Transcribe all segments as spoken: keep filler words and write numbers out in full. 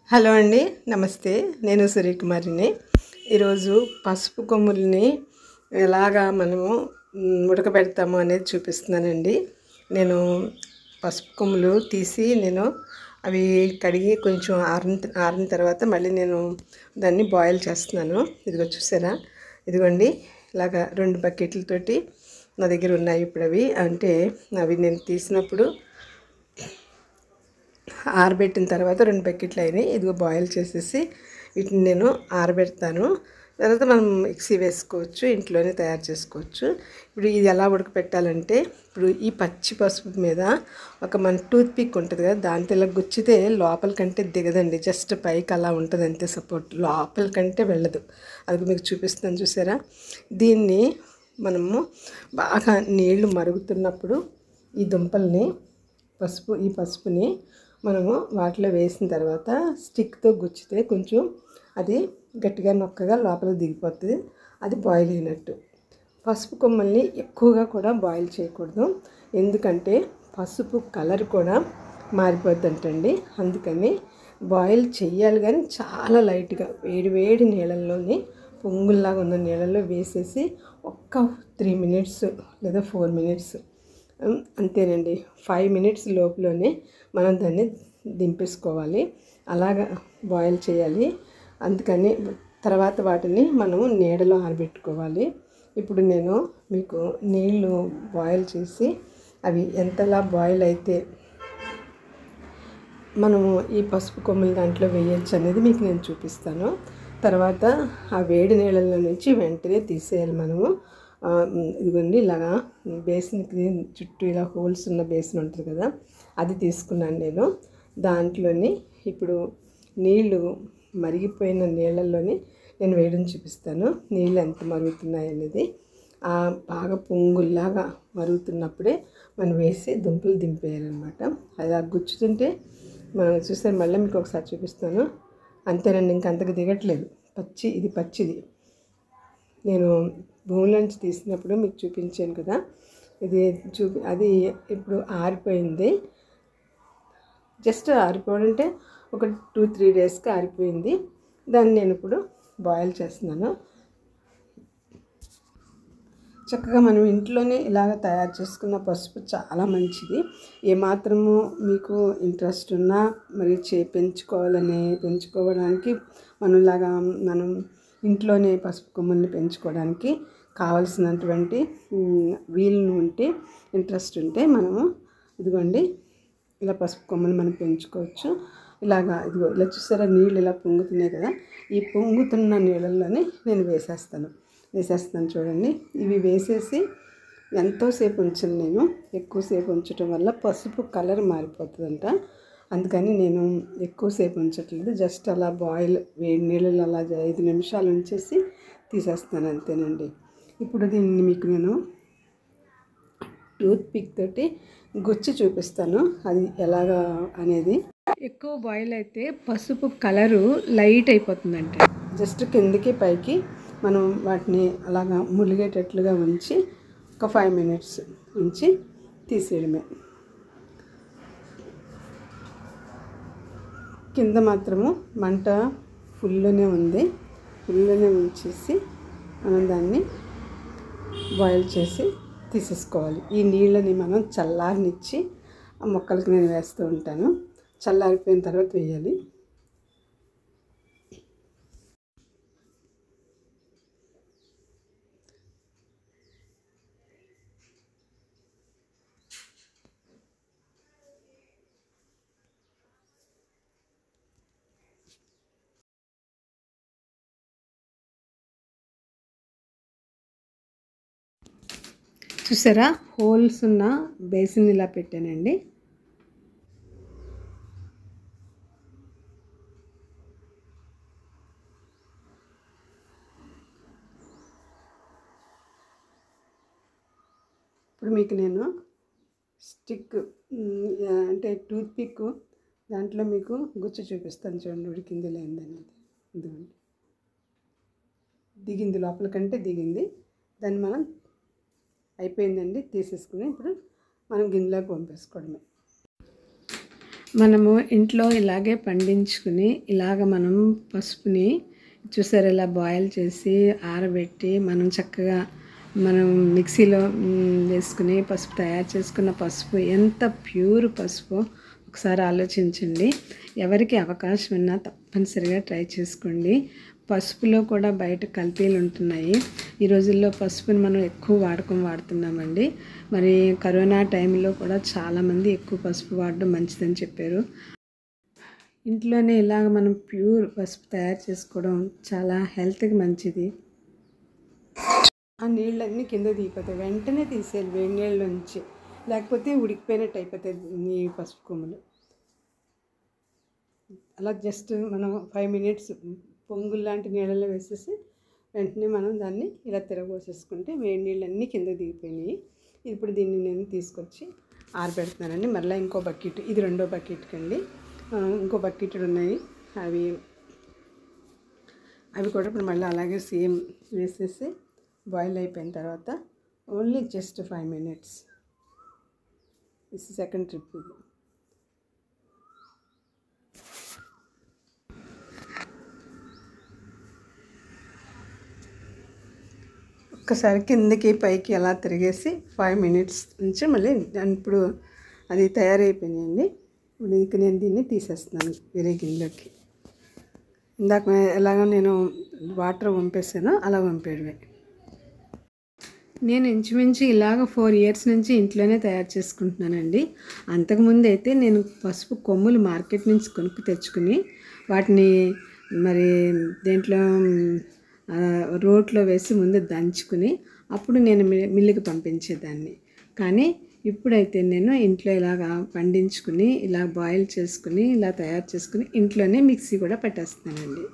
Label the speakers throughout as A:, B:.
A: Hello అండి, నమస్తే. నేను సూర్యకుమారిని. ఈరోజు పసుపు కొమ్ముల్ని ఎలాగా మనము మ్, ఉడకబెడతాము అనేది చూపిస్తున్నానండి. నేను పసుపు కొమ్ములు తీసి నేను అవి కడిగి కొంచెం ఆరిన ఆరిన తర్వాత మళ్ళీ నేను దాన్ని బాయిల్ చేస్తున్నాను. ఇదిగో చూసారా, ఇదిగోండి ఇలాగా రెండు బకెట్లతోటి నా దగ్గర ఉన్నాయి. ఇప్పుడు అవి అంటే అవి నేను తీసినప్పుడు ఆరబెట్టిన తర్వాత రెండు బకెట్లు అయినాయి. ఇదిగో బాయిల్ చేసేసి వీటిని నేను ఆరబెడతాను. తర్వాత మనం మిక్సీ వేసుకోవచ్చు, ఇంట్లోనే తయారు చేసుకోవచ్చు. ఇప్పుడు ఇది ఎలా ఉడకపెట్టాలంటే, ఇప్పుడు ఈ పచ్చి పసుపు మీద ఒక మన టూత్ పిక్ ఉంటుంది కదా, దాంతో ఇలా గుచ్చితే లోపల కంటే దిగదండి. జస్ట్ పైకి అలా ఉంటుంది అంతే, సపోర్ట్ లోపల కంటే వెళ్ళదు. అది మీకు చూపిస్తాను చూసారా. దీన్ని మనము బాగా నీళ్లు మరుగుతున్నప్పుడు ఈ దుంపల్ని పసుపు ఈ పసుపుని మనము వాటిలో వేసిన తర్వాత స్టిక్తో గుచ్చితే కొంచెం అది గట్టిగా నొక్కగా లోపల దిగిపోతుంది. అది బాయిల్ అయినట్టు. పసుపు కొమ్మల్ని ఎక్కువగా కూడా బాయిల్ చేయకూడదు, ఎందుకంటే పసుపు కలర్ కూడా మారిపోద్దంటండి. అందుకని బాయిల్ చెయ్యాలి, కానీ చాలా లైట్గా వేడి వేడి నీళ్ళల్లోని పొంగుల్లాగా ఉన్న నీళ్ళల్లో వేసేసి ఒక్క త్రీ మినిట్స్ లేదా ఫోర్ మినిట్స్ అంతేనండి, ఫైవ్ మినిట్స్ లోపులోనే మనం దాన్ని దింపేసుకోవాలి. అలాగా బాయిల్ చేయాలి. అందుకని తర్వాత వాటిని మనము నీడలో ఆరబెట్టుకోవాలి. ఇప్పుడు నేను మీకు నీళ్ళు బాయిల్ చేసి అవి ఎంతలా బాయిల్ అయితే మనము ఈ పసుపు కొమ్ములు దాంట్లో వేయచ్చు అనేది మీకు నేను చూపిస్తాను. తర్వాత ఆ వేడి నీళ్ళల్లో నుంచి వెంటనే తీసేయాలి మనము. ఇదిగోండి ఇలాగా బేసిన్కి చుట్టూ ఇలా హోల్స్ ఉన్న బేసిన్ ఉంటుంది కదా, అది తీసుకున్నాను నేను. దాంట్లోని ఇప్పుడు నీళ్ళు మరిగిపోయిన నీళ్ళల్లోని నేను వేయడం చూపిస్తాను. నీళ్ళు ఎంత మరుగుతున్నాయి అనేది ఆ బాగా పొంగుల్లాగా మరుగుతున్నప్పుడే మనం వేసి దుంపలు దింపేయాలన్నమాట. అది ఆ గుచ్చుతుంటే మనం చూస్తే మళ్ళీ మీకు ఒకసారి చూపిస్తాను. అంతేనండి, ఇంక అంతకు దిగట్లేదు. పచ్చి ఇది పచ్చిది నేను భూమిలోంచి తీసినప్పుడు మీకు చూపించాను కదా, ఇది చూపి అది ఇప్పుడు ఆరిపోయింది. జస్ట్ ఆరిపోవడం అంటే ఒక టూ త్రీ డేస్కి ఆరిపోయింది. దాన్ని నేను ఇప్పుడు బాయిల్ చేస్తున్నాను. చక్కగా మనం ఇంట్లోనే ఇలాగ తయారు చేసుకున్న పసుపు చాలా మంచిది. ఏమాత్రము మీకు ఇంట్రెస్ట్ ఉన్నా మరి చే పెంచుకోవాలని పెంచుకోవడానికి మనం ఇలాగా మనం ఇంట్లోనే పసుపు కొమ్ముల్ని పెంచుకోవడానికి కావలసినటువంటి వీలు ఉంటే ఇంట్రెస్ట్ ఉంటే మనము ఇదిగోండి ఇలా పసుపు కొమ్మలు మనం పెంచుకోవచ్చు. ఇలాగా ఇదిగో ఇలా చూసారా, నీళ్ళు ఇలా పొంగుతున్నాయి కదా, ఈ పొంగుతున్న నీళ్ళల్లోనే నేను వేసేస్తాను వేసేస్తాను చూడండి. ఇవి వేసేసి ఎంతోసేపు ఉంచను నేను. ఎక్కువసేపు ఉంచడం వల్ల పసుపు కలర్ మారిపోతుందంట. అందుకని నేను ఎక్కువసేపు ఉంచట్లేదు. జస్ట్ అలా బాయిల్ వేడి నీళ్ళలో అలా ఐదు నిమిషాలు ఉంచేసి తీసేస్తాను అంతేనండి. ఇప్పుడు దీన్ని మీకు నేను టూత్ పిక్ తోటి గుచ్చి చూపిస్తాను అది ఎలాగా అనేది. ఎక్కువ బాయిల్ అయితే పసుపు కలరు లైట్ అయిపోతుందంటే జస్ట్ కిందకి పైకి మనం వాటిని అలాగా ములిగేటట్లుగా ఉంచి ఒక ఫైవ్ మినిట్స్ ఉంచి తీసేయడమే. కింద మాత్రము మంట ఫుల్లోనే ఉంది, ఫుల్లోనే ఉంచేసి మనం దాన్ని బాయిల్ చేసి తీసేసుకోవాలి. ఈ నీళ్ళని మనం చల్లారనిచ్చి ఆ మొక్కలకి నేను వేస్తూ ఉంటాను. చల్లారిపోయిన తర్వాత వేయాలి. చూసారా, హోల్స్ ఉన్న బేసిన్ ఇలా పెట్టానండి. ఇప్పుడు మీకు నేను స్టిక్ అంటే టూత్ పిక్ దాంట్లో మీకు గుచ్చి చూపిస్తాను చూడండి, ఉడికింది లేదనేది. ఇదిగోండి, దిగింది, లోపల కంటే దిగింది. దాన్ని మనం అయిపోయిందండి, తీసేసుకుని ఇప్పుడు మనం గిన్నెలోకి పంపేసుకోవడమే. మనము ఇంట్లో ఇలాగే పండించుకుని ఇలాగ మనం పసుపుని చూసారు ఇలా బాయిల్ చేసి ఆరబెట్టి మనం చక్కగా మనం మిక్సీలో వేసుకుని పసుపు తయారు చేసుకున్న పసుపు ఎంత ప్యూర్ పసుపు ఒకసారి ఆలోచించండి. ఎవరికి అవకాశం ఉన్నా తప్పనిసరిగా ట్రై చేసుకోండి. పసుపులో కూడా బయట కల్తీలు ఉంటున్నాయి. ఈ రోజుల్లో పసుపుని మనం ఎక్కువ వాడకం వాడుతున్నామండి. మరి కరోనా టైంలో కూడా చాలామంది ఎక్కువ పసుపు వాడడం మంచిదని చెప్పారు. ఇంట్లోనే ఇలాగ మనం ప్యూర్ పసుపు తయారు చేసుకోవడం చాలా హెల్త్కి మంచిది. ఆ నీళ్ళన్నీ కింద దిగిపోతాయి, వెంటనే తీసేయాలి వేడి నీళ్ళలోంచి, లేకపోతే ఉడికిపోయినట్టు అయిపోతాయి ఈ పసుపు కొమ్ములు. అలా జస్ట్ మనం ఫైవ్ మినిట్స్ పొంగులు లాంటి నీళ్ళలో వేసేసి వెంటనే మనం దాన్ని ఇలా తిరగబోసేసుకుంటే వేడి నీళ్ళన్నీ కింద దిగిపోయినాయి. ఇప్పుడు దీన్ని నేను తీసుకొచ్చి ఆరబెడుతున్నానండి. మళ్ళీ ఇంకో బకెట్, ఇది రెండో బకెట్కి అండి. ఇంకో బకెట్లు ఉన్నాయి, అవి అవి కూడా ఇప్పుడు మళ్ళీ అలాగే సేమ్ వేసేసి బాయిల్ అయిపోయిన తర్వాత only just five minutes this second trip. ఇది ఒక్కసారి కిందకి పైకి అలా తిరిగేసి ఫైవ్ మినిట్స్ నుంచి మళ్ళీ ఇప్పుడు అది తయారైపోయిందండి. ఇప్పుడు ఇంక నేను దీన్ని తీసేస్తున్నాను వేరే గిన్నెలోకి. ఇందాక ఎలాగ నేను వాటర్ వంపేసానో అలా వంపేయడమే. నేను ఇంచుమించు ఇలాగ ఫోర్ ఇయర్స్ నుంచి ఇంట్లోనే తయారు చేసుకుంటున్నానండి. అంతకుముందు అయితే నేను పసుపు కొమ్ములు మార్కెట్ నుంచి కొనుక్కు తెచ్చుకుని వాటిని మరి దేంట్లో రోట్లో వేసి ముందు దంచుకుని అప్పుడు నేను మిల్లుకి పంపించేదాన్ని. కానీ ఇప్పుడైతే నేను ఇంట్లో ఇలాగా పండించుకుని ఇలా బాయిల్ చేసుకుని ఇలా తయారు చేసుకుని ఇంట్లోనే మిక్సీ కూడా పెట్టేస్తానండి.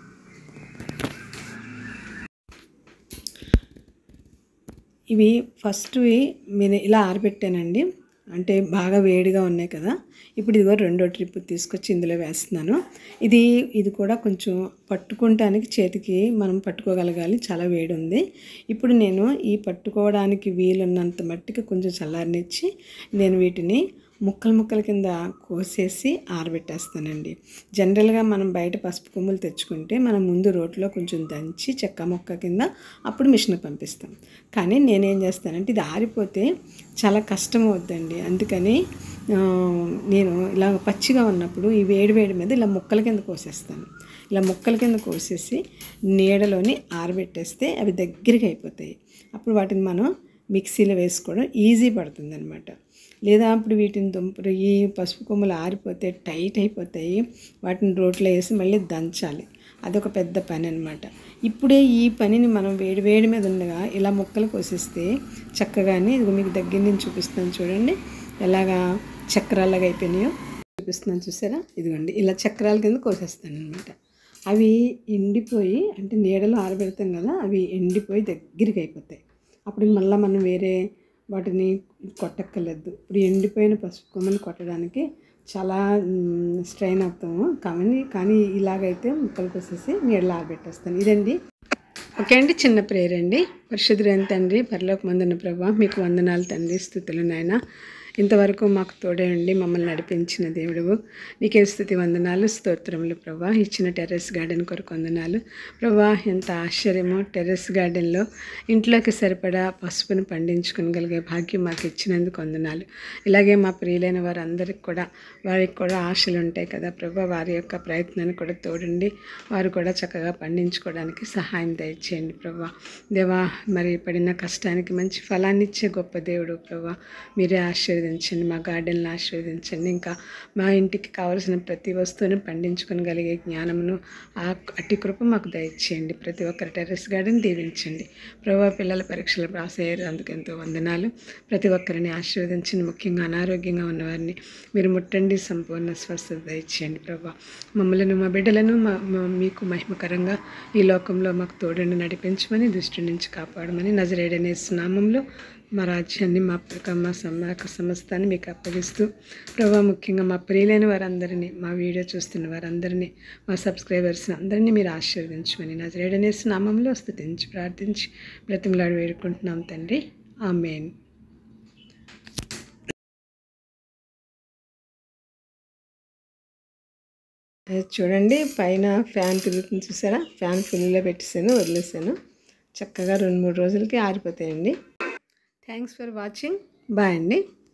A: ఇవి ఫస్ట్వి నేను ఇలా ఆరబెట్టానండి, అంటే బాగా వేడిగా ఉన్నాయి కదా. ఇప్పుడు ఇదిగో రెండో ట్రిప్ తీసుకొచ్చి ఇందులో వేస్తున్నాను. ఇది ఇది కూడా కొంచెం పట్టుకోవడానికి చేతికి మనం పట్టుకోగలగాలి, చాలా వేడి ఉంది. ఇప్పుడు నేను ఈ పట్టుకోవడానికి వీలున్నంత మట్టికి కొంచెం చల్లారనిచ్చి నేను వీటిని ముక్కలు ముక్కల కింద కోసేసి ఆరబెట్టేస్తానండి. జనరల్గా మనం బయట పసుపు కొమ్ములు తెచ్చుకుంటే మనం ముందు రోట్లో కొంచెం దంచి చెక్క మొక్క కింద అప్పుడు మిషన్కి పంపిస్తాం. కానీ నేనేం చేస్తానంటే ఇది ఆరిపోతే చాలా కష్టం అవుద్దండి. అందుకని నేను ఇలా పచ్చిగా ఉన్నప్పుడు ఈ వేడి వేడి మీద ఇలా ముక్కల కింద కోసేస్తాను. ఇలా ముక్కల కింద కోసేసి నీడలోని ఆరబెట్టేస్తే అవి దగ్గరికి అయిపోతాయి. అప్పుడు వాటిని మనం మిక్సీలో వేసుకోవడం ఈజీ పడుతుంది అనమాట. లేదా అప్పుడు వీటిని దుంపలు ఈ పసుపు కొమ్ములు ఆరిపోతే టైట్ అయిపోతాయి, వాటిని రోట్లో వేసి మళ్ళీ దంచాలి, అదొక పెద్ద పని అనమాట. ఇప్పుడే ఈ పనిని మనం వేడి వేడి మీద ఉండగా ఇలా ముక్కలు కోసేస్తే చక్కగానే ఇది మీకు దగ్గర నుంచి చూపిస్తాను చూడండి, ఎలాగా చక్రాలాగా అయిపోయినాయో చూపిస్తున్నాను చూసారా. ఇదిగోండి ఇలా చక్రాల కింద కోసేస్తాను అనమాట. అవి ఎండిపోయి అంటే నీడలో ఆరబెడతాం కదా, అవి ఎండిపోయి దగ్గరికి అయిపోతాయి. అప్పుడు మళ్ళీ మనం వేరే వాటిని కొట్టక్కర్లేదు. ఇప్పుడు ఎండిపోయిన పసుపు కొమ్మని కొట్టడానికి చాలా స్ట్రెయిన్ అవుతాము కానీ కానీ ఇలాగైతే ముక్కలు కోసేసి నీడలో ఆరబెట్టేస్తాను. ఇదండి. ఓకే అండి, చిన్న ప్రేయర్ అండి. పరిశుద్ధుడైన తండ్రి, పరలోకమందున్న ప్రభువా, మీకు వందనాలు తండ్రి, స్తుతులు నాయనా. ఇంతవరకు మాకు తోడే ఉండి మమ్మల్ని నడిపించిన దేవుడువు, నీకే స్తుతి వందనాలు స్తోత్రములు ప్రభా. ఇచ్చిన టెర్రస్ గార్డెన్ కొరకు వందనాలు ప్రభా. ఎంత ఆశ్చర్యమో, టెర్రస్ గార్డెన్లో ఇంట్లోకి సరిపడా పసుపును పండించుకోగలిగే భాగ్యం మాకు ఇచ్చినందుకు వందనాలు. ఇలాగే మా ప్రియులైన వారందరికి కూడా వారికి కూడా ఆశలు ఉంటాయి కదా ప్రభా, వారి యొక్క ప్రయత్నాన్ని కూడా తోడండి, వారు కూడా చక్కగా పండించుకోవడానికి సహాయం దయచేయండి ప్రభా. దేవా, మరి పడిన కష్టానికి మంచి ఫలాన్ని ఇచ్చే గొప్ప దేవుడు ప్రభా, మీరే ఆశీర్వదించండి, మా గార్డెన్లో ఆశీర్వదించండి. ఇంకా మా ఇంటికి కావలసిన ప్రతి వస్తువుని పండించుకోగలిగే జ్ఞానమును ఆ అట్టి కృప మాకు దయచేయండి. ప్రతి ఒక్కరి టెర్రస్ గార్డెన్ దీవించండి ప్రభా. పిల్లల పరీక్షలు రాసేయారు, అందుకెంతో వందనాలు. ప్రతి ఒక్కరిని ఆశీర్వదించండి, ముఖ్యంగా అనారోగ్యంగా ఉన్నవారిని మీరు ముట్టండి, సంపూర్ణ స్వస్థత దయచేయండి ప్రభా. మమ్మల్ని మా బిడ్డలను మీకు మహిమకరంగా ఈ లోకంలో మాకు తోడుండి నడిపించమని, దృష్టి నుంచి కాపాడమని నజరేయుడైన యేసు నామములో మా రాజ్యాన్ని మా మా సమాక సమస్తాన్ని మీకు అప్పగిస్తూ ప్రభా, ముఖ్యంగా మా ప్రియులైన వారందరినీ, మా వీడియో చూస్తున్న వారందరినీ, మా సబ్స్క్రైబర్స్ని అందరినీ మీరు ఆశీర్వదించమని నజరేయుడైన యేసు నామములో స్తుతించి ప్రార్థించి బ్రతిమలాడి వేడుకుంటున్నాం తండ్రి. ఆమేన్. అది చూడండి పైన ఫ్యాన్ తిరుగుతుంది చూసారా, ఫ్యాన్ ఫుల్గా పెట్టేసాను, వదిలేసాను. చక్కగా రెండు మూడు రోజులకి ఆరిపోతాయండి. Thanks for watching. బాయ్ అండి.